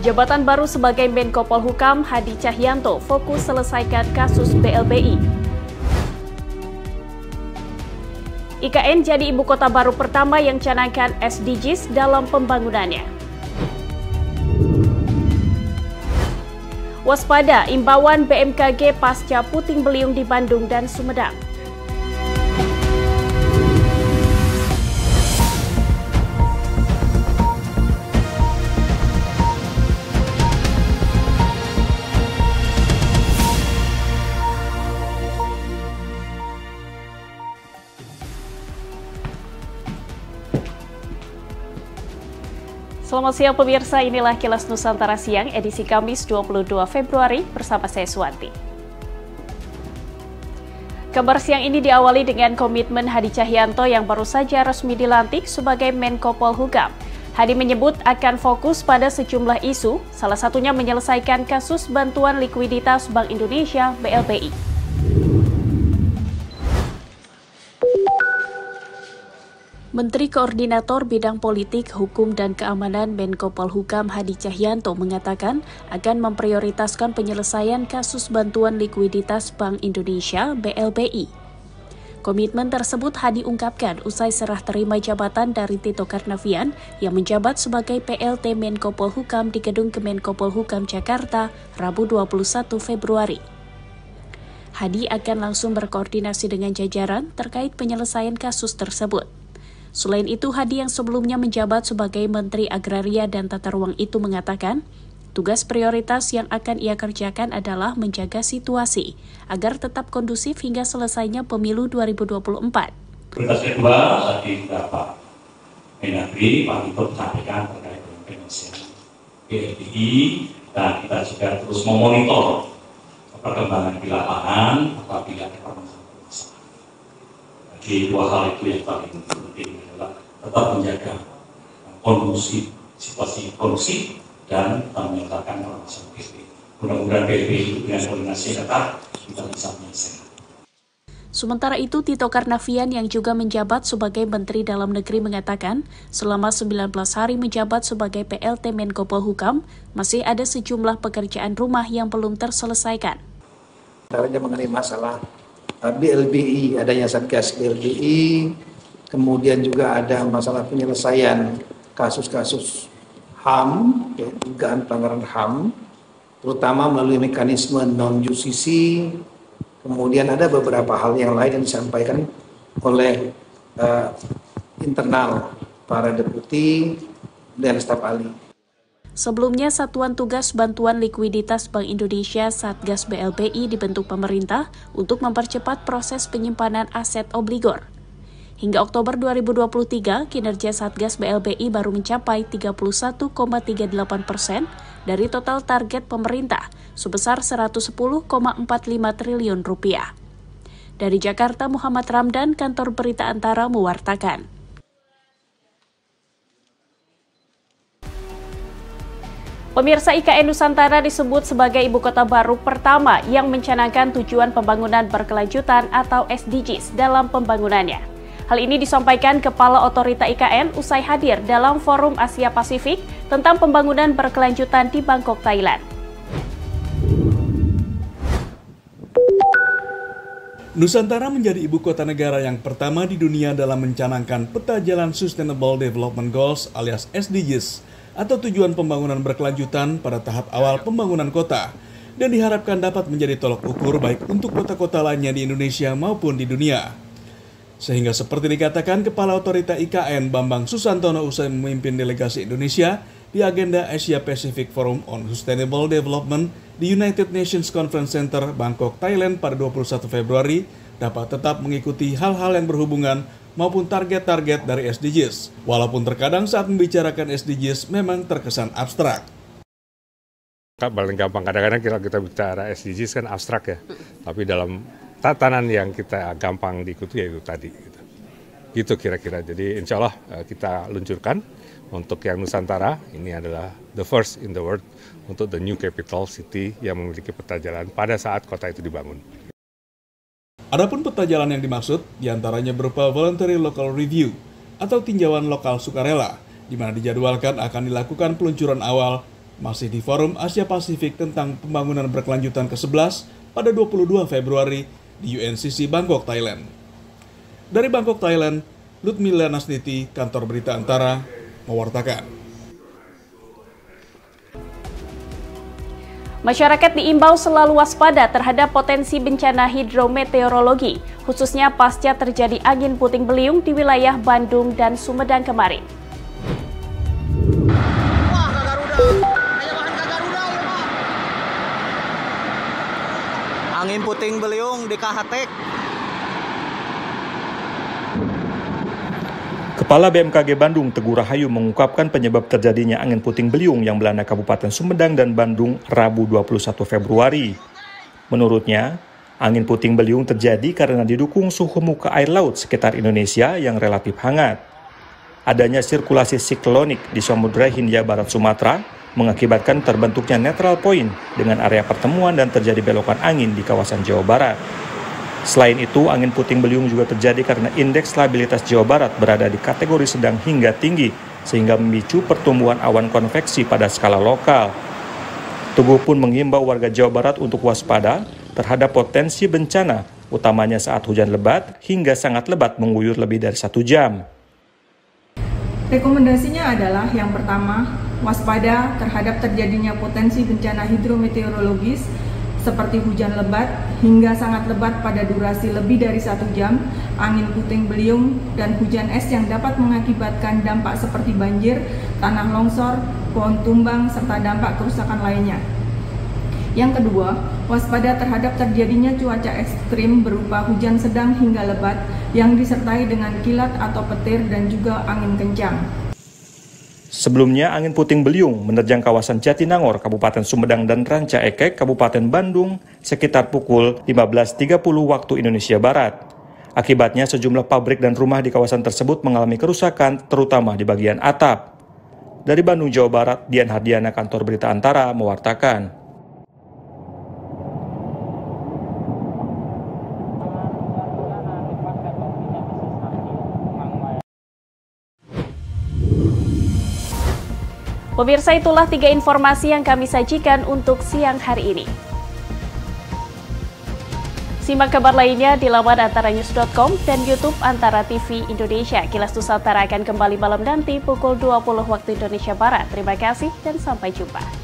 Jabatan baru sebagai Menko Polhukam Hadi Cahyanto fokus selesaikan kasus BLBI. IKN jadi ibu kota baru pertama yang canangkan SDGs dalam pembangunannya. Waspada imbauan BMKG pasca puting beliung di Bandung dan Sumedang. Selamat siang pemirsa, inilah Kilas Nusantara Siang edisi Kamis 22 Februari bersama saya Suwanti. Kabar siang ini diawali dengan komitmen Hadi Cahyanto yang baru saja resmi dilantik sebagai Menko Polhukam. Hadi menyebut akan fokus pada sejumlah isu, salah satunya menyelesaikan kasus bantuan likuiditas Bank Indonesia BLBI. Menteri Koordinator Bidang Politik, Hukum, dan Keamanan Menko Polhukam Hadi Cahyanto mengatakan akan memprioritaskan penyelesaian kasus bantuan likuiditas Bank Indonesia BLBI. Komitmen tersebut Hadi ungkapkan usai serah terima jabatan dari Tito Karnavian yang menjabat sebagai PLT Menko Polhukam di Gedung Kemenko Polhukam Jakarta, Rabu 21 Februari. Hadi akan langsung berkoordinasi dengan jajaran terkait penyelesaian kasus tersebut. Selain itu, Hadi yang sebelumnya menjabat sebagai Menteri Agraria dan Tata Ruang itu mengatakan, tugas prioritas yang akan ia kerjakan adalah menjaga situasi agar tetap kondusif hingga selesainya pemilu 2024. Prioritas kedua, tadi Bapak Mendagri, Pak Tito sampaikan terkait dengan finansial BLBI, dan kita juga terus memonitor perkembangan di lapangan apabila ada permasalahan. Jadi dua hal itu yang paling penting adalah tetap menjaga kondusif, situasi kondusif dan menyelesaikan permasalahan BLBI. Mudah-mudahan BLBI itu dengan koordinasi ketat kita bisa menyelesaikan. Sementara itu, Tito Karnavian yang juga menjabat sebagai Menteri Dalam Negeri mengatakan, selama 19 hari menjabat sebagai PLT Menko Polhukam, masih ada sejumlah pekerjaan rumah yang belum terselesaikan. Caranya mengenai masalah BLBI, adanya Satgas BLBI, kemudian juga ada masalah penyelesaian kasus-kasus HAM, ya, dugaan pelanggaran HAM, terutama melalui mekanisme non-jusisi. Kemudian ada beberapa hal yang lain yang disampaikan oleh internal para deputi dan staf ahli. Sebelumnya, Satuan Tugas Bantuan Likuiditas Bank Indonesia Satgas BLBI dibentuk pemerintah untuk mempercepat proses penyimpanan aset obligor. Hingga Oktober 2023, kinerja Satgas BLBI baru mencapai 31,38% dari total target pemerintah sebesar Rp110,45 triliun. Dari Jakarta, Muhammad Ramdan, Kantor Berita Antara mewartakan. Pemirsa, IKN Nusantara disebut sebagai ibu kota baru pertama yang mencanangkan tujuan pembangunan berkelanjutan atau SDGs dalam pembangunannya. Hal ini disampaikan Kepala Otorita IKN usai hadir dalam Forum Asia Pasifik tentang pembangunan berkelanjutan di Bangkok, Thailand. Nusantara menjadi ibu kota negara yang pertama di dunia dalam mencanangkan peta jalan Sustainable Development Goals alias SDGs atau tujuan pembangunan berkelanjutan pada tahap awal pembangunan kota dan diharapkan dapat menjadi tolok ukur baik untuk kota-kota lainnya di Indonesia maupun di dunia. Sehingga seperti dikatakan Kepala Otorita IKN Bambang Susantono usai memimpin delegasi Indonesia di agenda Asia Pacific Forum on Sustainable Development di United Nations Conference Center, Bangkok, Thailand pada 21 Februari dapat tetap mengikuti hal-hal yang berhubungan maupun target-target dari SDGs, walaupun terkadang saat membicarakan SDGs memang terkesan abstrak. Paling gampang, kadang-kadang kita bicara SDGs kan abstrak ya, tapi dalam tatanan yang kita gampang diikuti yaitu tadi. Gitu kira-kira, jadi insya Allah kita luncurkan untuk yang Nusantara, ini adalah the first in the world untuk the new capital city yang memiliki peta jalan pada saat kota itu dibangun. Adapun peta jalan yang dimaksud diantaranya berupa voluntary local review atau tinjauan lokal sukarela, di mana dijadwalkan akan dilakukan peluncuran awal masih di Forum Asia Pasifik tentang pembangunan berkelanjutan ke-11 pada 22 Februari di UNCC Bangkok, Thailand. Dari Bangkok, Thailand, Lutmila Nasniti, Kantor Berita Antara, mewartakan. Masyarakat diimbau selalu waspada terhadap potensi bencana hidrometeorologi, khususnya pasca terjadi angin puting beliung di wilayah Bandung dan Sumedang kemarin. Angin puting beliung di Kahatek. Kepala BMKG Bandung, Teguh Rahayu, mengungkapkan penyebab terjadinya angin puting beliung yang melanda Kabupaten Sumedang dan Bandung Rabu 21 Februari. Menurutnya, angin puting beliung terjadi karena didukung suhu muka air laut sekitar Indonesia yang relatif hangat. Adanya sirkulasi siklonik di Samudra Hindia Barat Sumatera mengakibatkan terbentuknya neutral point dengan area pertemuan dan terjadi belokan angin di kawasan Jawa Barat. Selain itu, angin puting beliung juga terjadi karena indeks stabilitas Jawa Barat berada di kategori sedang hingga tinggi, sehingga memicu pertumbuhan awan konveksi pada skala lokal. Teguh pun mengimbau warga Jawa Barat untuk waspada terhadap potensi bencana, utamanya saat hujan lebat hingga sangat lebat mengguyur lebih dari 1 jam. Rekomendasinya adalah yang pertama, waspada terhadap terjadinya potensi bencana hidrometeorologis seperti hujan lebat hingga sangat lebat pada durasi lebih dari 1 jam, angin puting beliung, dan hujan es yang dapat mengakibatkan dampak seperti banjir, tanah longsor, pohon tumbang, serta dampak kerusakan lainnya. Yang kedua, waspada terhadap terjadinya cuaca ekstrim berupa hujan sedang hingga lebat yang disertai dengan kilat atau petir dan juga angin kencang. Sebelumnya, angin puting beliung menerjang kawasan Jatinangor, Kabupaten Sumedang dan Ranca Ekek, Kabupaten Bandung, sekitar pukul 15.30 waktu Indonesia Barat. Akibatnya, sejumlah pabrik dan rumah di kawasan tersebut mengalami kerusakan, terutama di bagian atap. Dari Bandung, Jawa Barat, Dian Hardiana, Kantor Berita Antara, mewartakan. Pemirsa, itulah 3 informasi yang kami sajikan untuk siang hari ini. Simak kabar lainnya di laman antaranews.com dan YouTube Antara TV Indonesia. Kilas Nusantara akan kembali malam nanti pukul 20 waktu Indonesia Barat. Terima kasih dan sampai jumpa.